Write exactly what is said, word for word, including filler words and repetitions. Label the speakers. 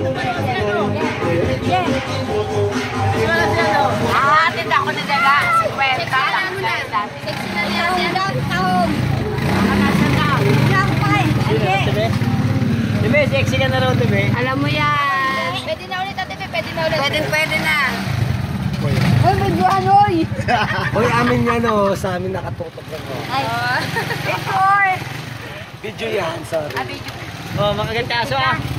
Speaker 1: Ah, tinda ko na daga. Kwenta. Sexy na niya siya daw. Tahong.
Speaker 2: Tibe, sexy ka na raw, Tibe.
Speaker 1: Alam mo yan. Pwede na ulit, Tibe. Pwede na ulit. Pwede, pwede na. Uy, medyohan, uy.
Speaker 2: Uy, amin yan, oh. Sa amin nakatutok lang, oh.
Speaker 1: Ay. Record.
Speaker 2: Video yan, sorry.
Speaker 1: Ah, video.
Speaker 2: Oh, makagantaso, ah.